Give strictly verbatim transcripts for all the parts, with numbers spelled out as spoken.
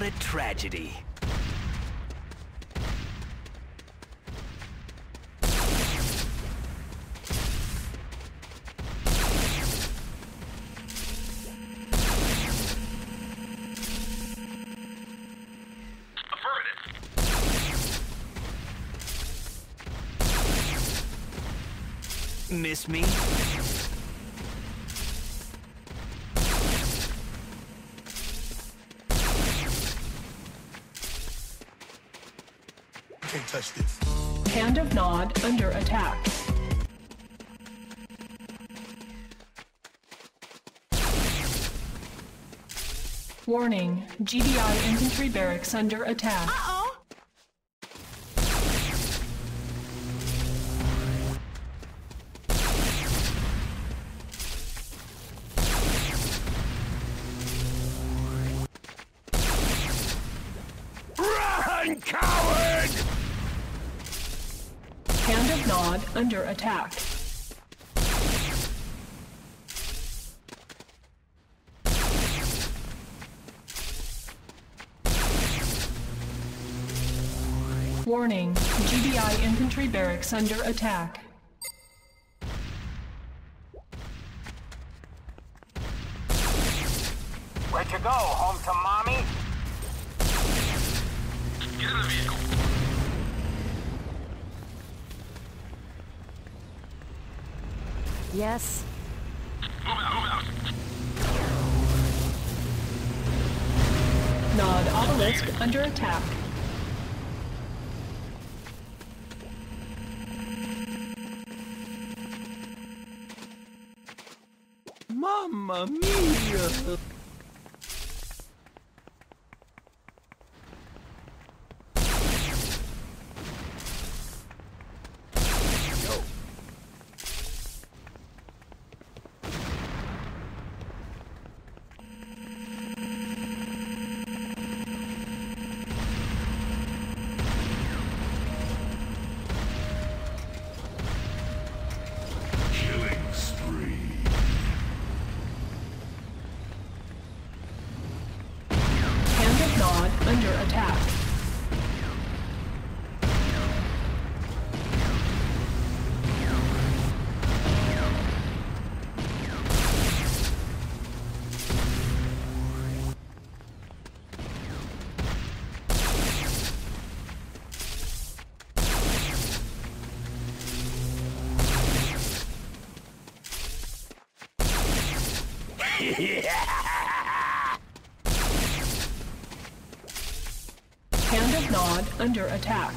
a tragedy. Miss me? Can't touch this. Hand of Nod under attack. Warning, G D I infantry barracks under attack. Uh-oh! Coward! Hand of Nod under attack. Warning, G D I infantry barracks under attack. Where'd you go? Home to mommy? Get in the vehicle. Yes. Move out, move out. Nod obelisk under attack. Mamma mia! Under attack. Hand of Nod under attack.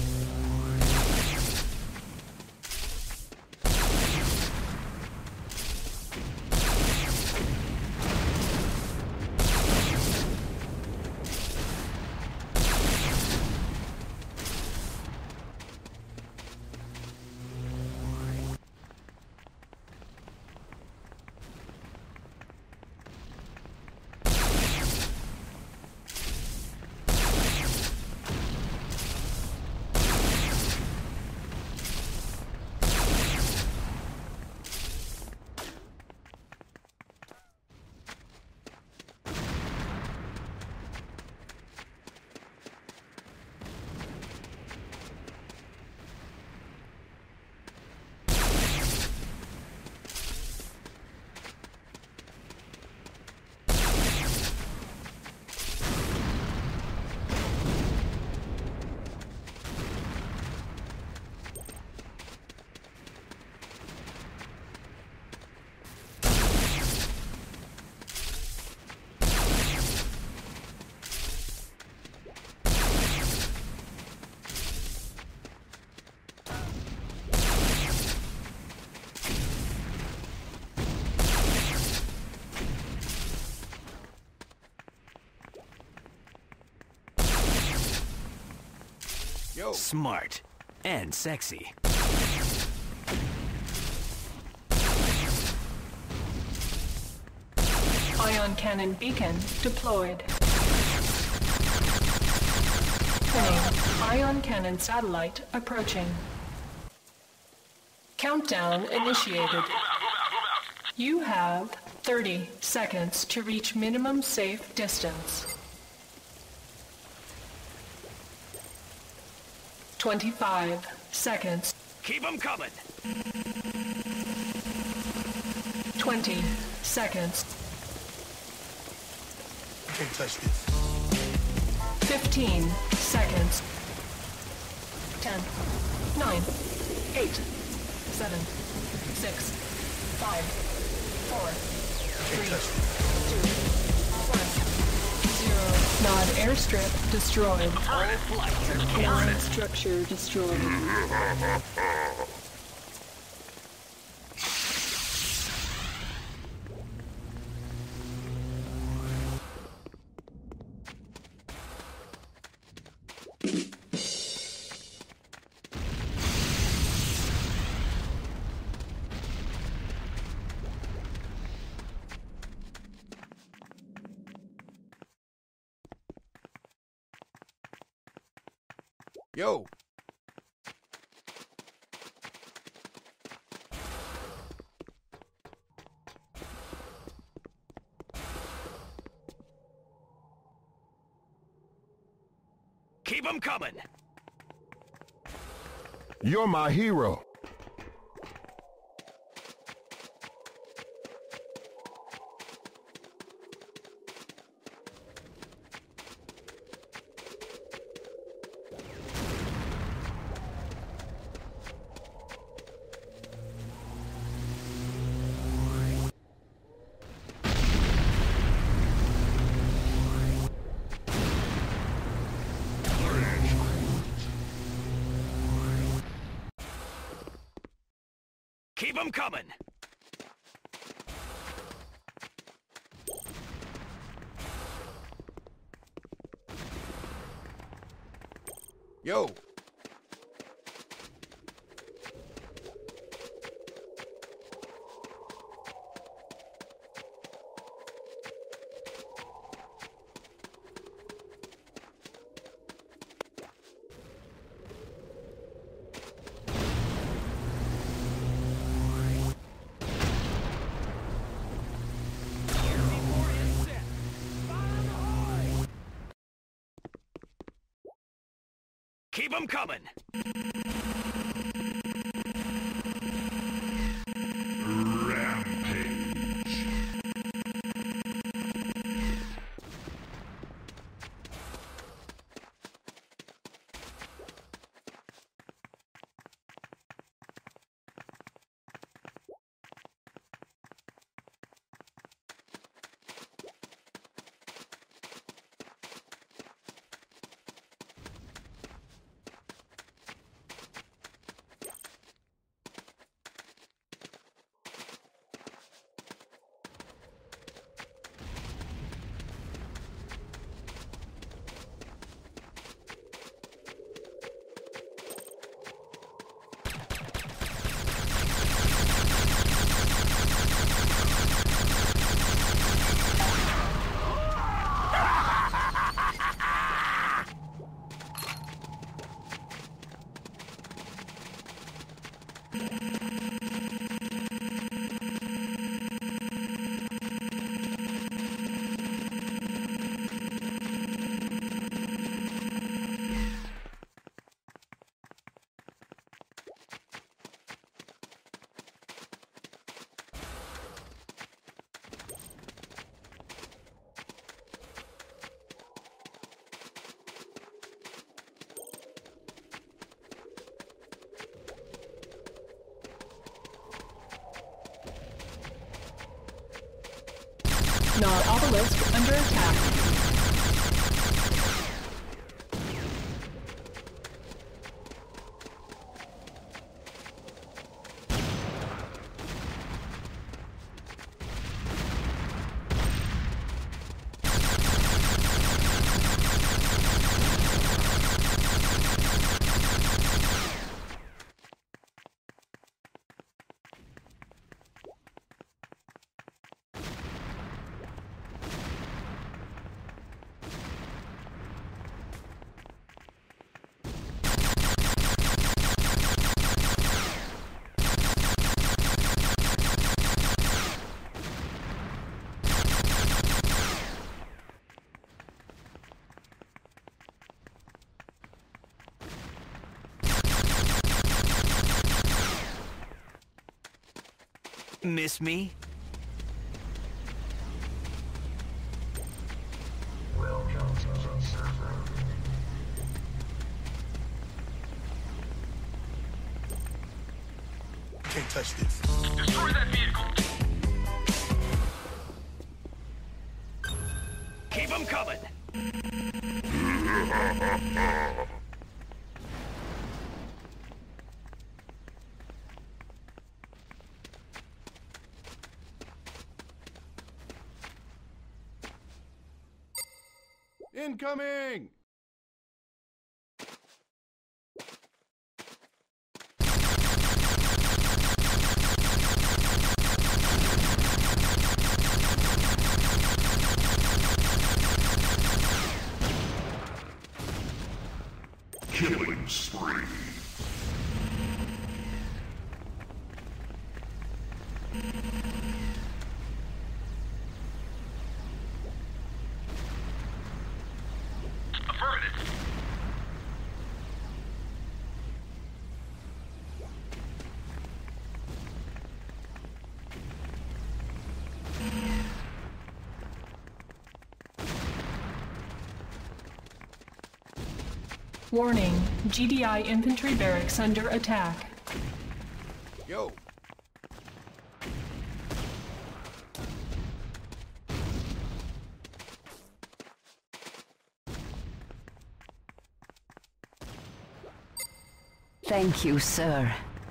Yo. Smart and sexy. Ion cannon beacon deployed. Warning, ion cannon satellite approaching. Countdown initiated. You have thirty seconds to reach minimum safe distance. Twenty-five seconds. Keep 'em coming. Twenty seconds. Can't touch this. Fifteen seconds. Ten, nine, eight, seven, six, five, four, Can't three, touch this. two, one, zero. Nod airstrip destroyed. All flights are Nod canceled. structure destroyed. Yo. Keep 'em coming. You're my hero. Keep 'em coming. Yo. Keep 'em coming. Nod obelisk under attack. Miss me? Can't touch this. Destroy that vehicle. Keep them coming! Incoming! Killing spree. Affirmative. Warning, G D I infantry barracks under attack. Yo. Thank you, sir.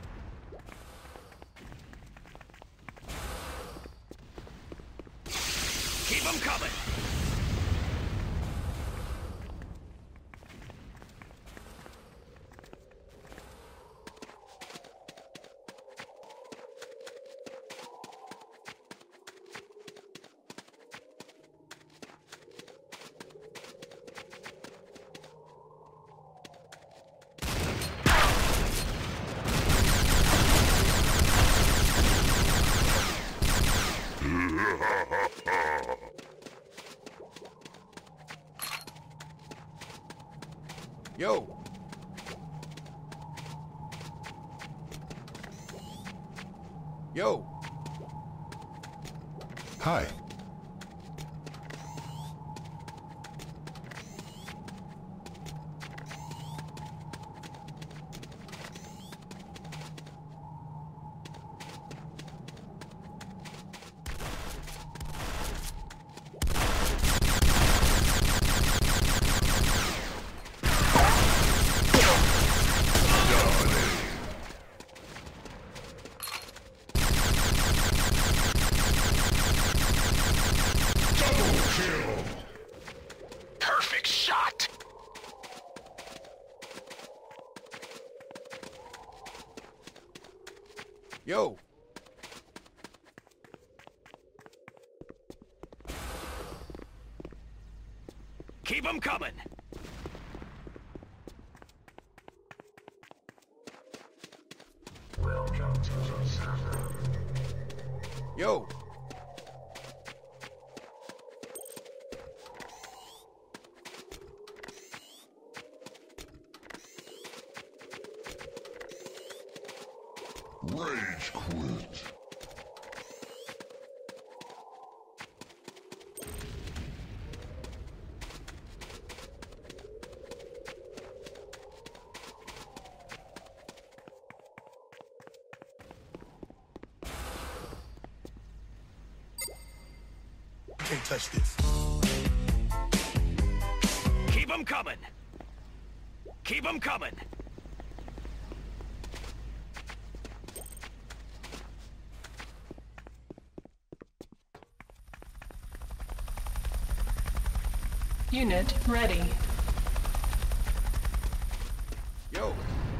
Keep them coming! Yo. Yo. Hi. Perfect shot! Yo. Keep them coming! Yo. Rage quit. Can't touch this. Keep them coming! Keep them coming! Unit ready. Yo.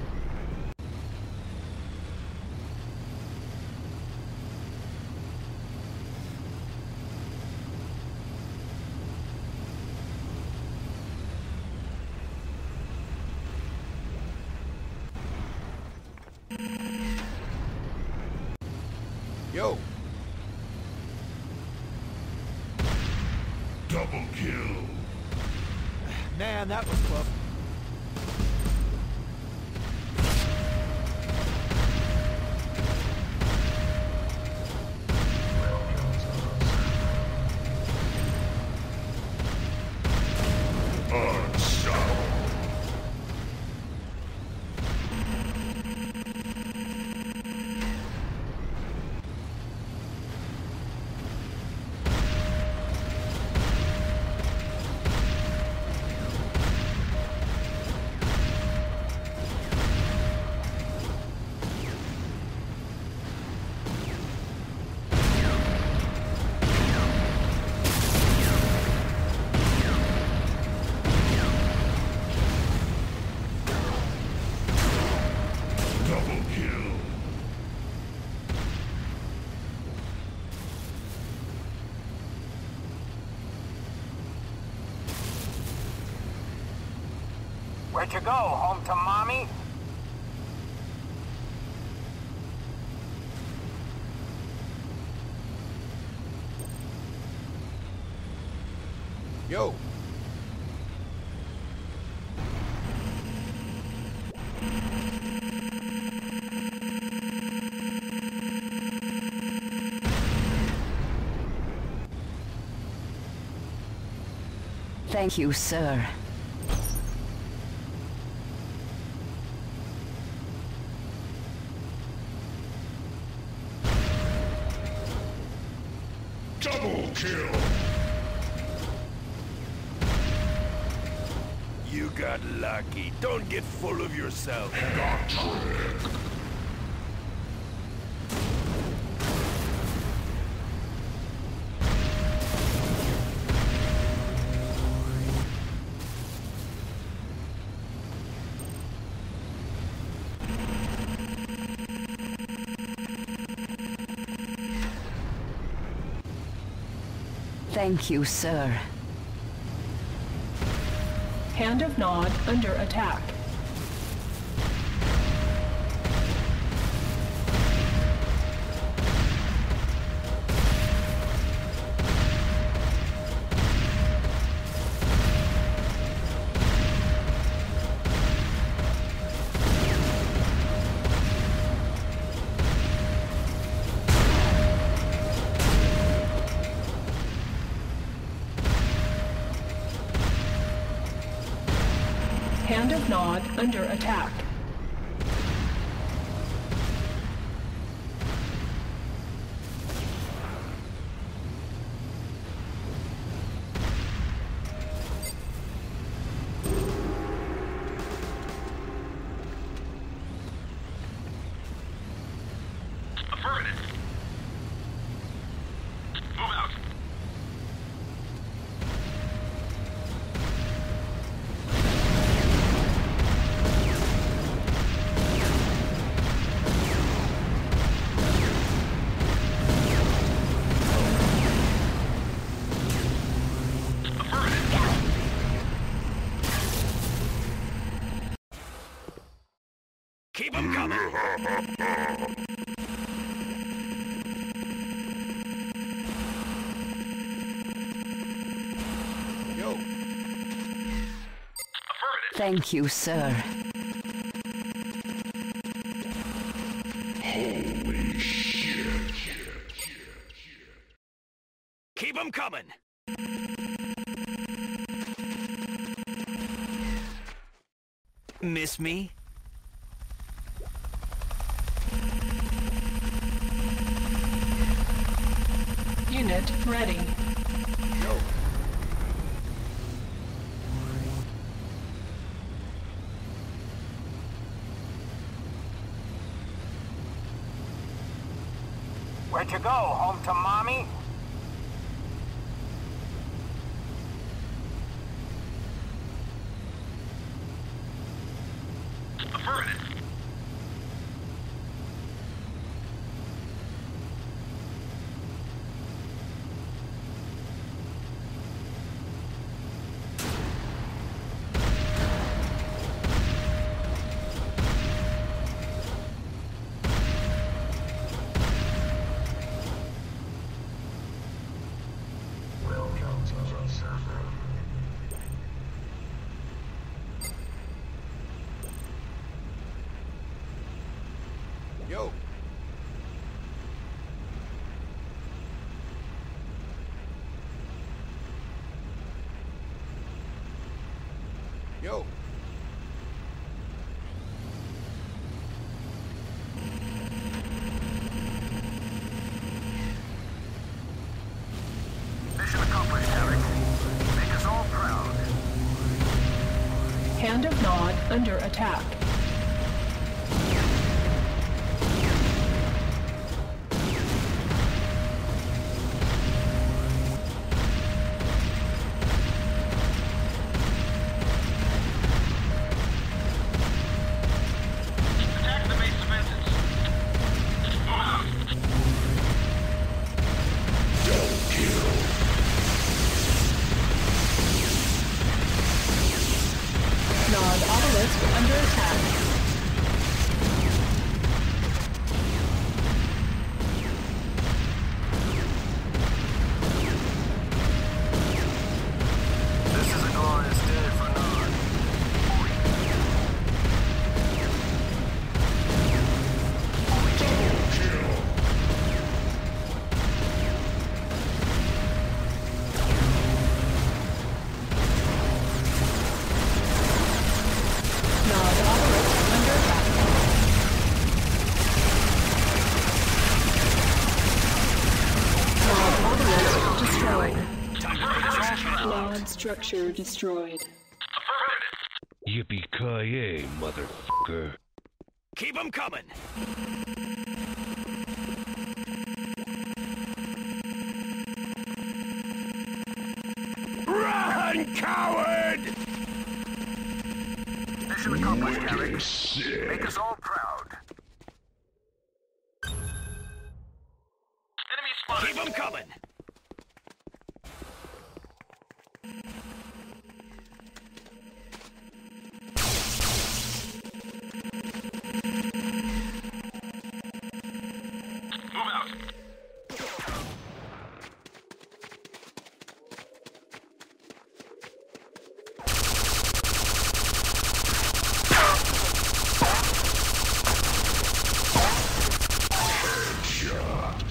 Yo. Double kill. Man, that was close. Where'd you go? Home to mommy? Yo. Thank you, sir. Double kill. You got lucky. Don't get full of yourself. Got tricked. Thank you, sir. Hand of Nod under attack. Hand of Nod under attack. Affirmative. Move out. Keep them coming. Yo. Affirmative. Thank you, sir. Holy shit. Keep them coming. Miss me? Unit ready. Yo. Where'd you go? Home to mommy? Affirmative. Yo. Yo. Mission accomplished, Eric. Make us all proud. Hand of Nod under attack. Attack the base defenses. Move out. Double kill. Nod operations Pod structure destroyed. Affirmative. Yippee-ki-yay, motherfucker. Keep them coming. Run, coward! Mission accomplished, Eric. Sick. Make us all proud. Enemy spotted. Keep them coming. Move out. Shot.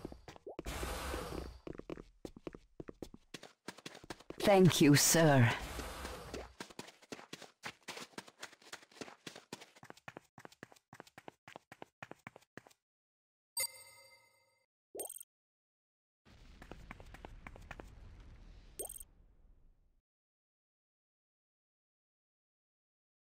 Thank you, sir.